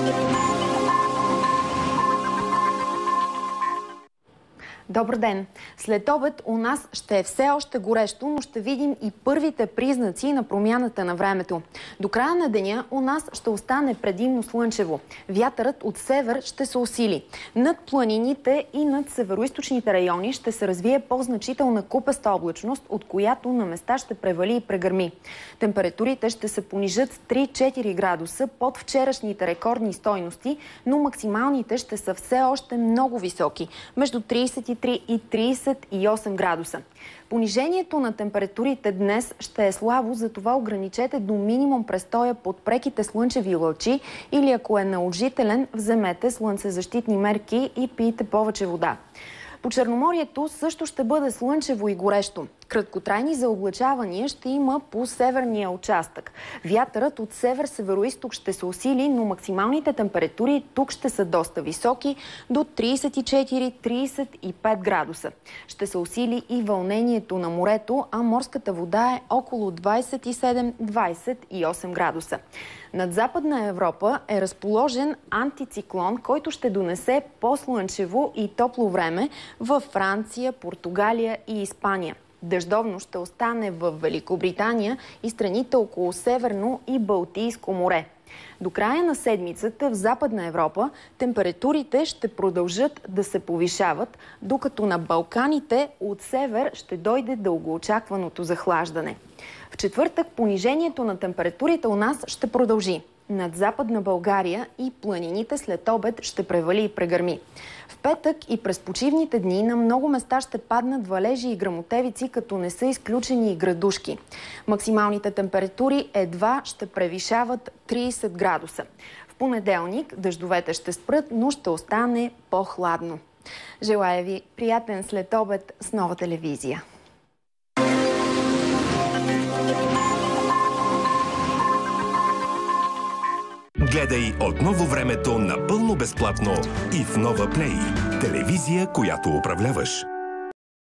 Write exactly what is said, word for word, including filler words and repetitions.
Добър ден! След обед у нас ще е все още горещо, но ще видим и първите признаци на промяната на времето. До края на деня у нас ще остане предимно слънчево. Вятърът от север ще се усили. Над планините и над североизточните райони ще се развие по-значителна купеста облачност, от която на места ще превали и прегърми. Температурите ще се понижат с три-четири градуса под вчерашните рекордни стойности, но максималните ще са все още много високи – между тридесет и три и тридесет и осем градуса. Понижението на температурите днес ще е слабо, затова ограничете до минимум престоя под преките слънчеви лъчи или ако е наложителен, вземете слънцезащитни мерки и пийте повече вода. По Черноморието също ще бъде слънчево и горещо. Краткотрайни заоблачавания ще има по северния участък. Вятърът от север-североизток ще се усили, но максималните температури тук ще са доста високи, до тридесет и четири - тридесет и пет градуса. Ще се усили и вълнението на морето, а морската вода е около двадесет и седем - двадесет и осем градуса. Над Западна Европа е разположен антициклон, който ще донесе по-слънчево и топло време във Франция, Португалия и Испания. Дъждовно ще остане в Великобритания и страните около Северно и Балтийско море. До края на седмицата в Западна Европа температурите ще продължат да се повишават, докато на Балканите от север ще дойде дългоочакваното захлаждане. В четвъртък понижението на температурите у нас ще продължи. Над Западна България и планините след обед ще превали и прегърми. В петък и през почивните дни на много места ще паднат валежи и гръмотевици, като не са изключени и градушки. Максималните температури едва ще превишават тридесет градуса. В понеделник дъждовете ще спрат, но ще остане по-хладно. Желая ви приятен след обед с Нова телевизия. Гледай отново времето напълно безплатно и в Нова Плей. Телевизия, която управляваш.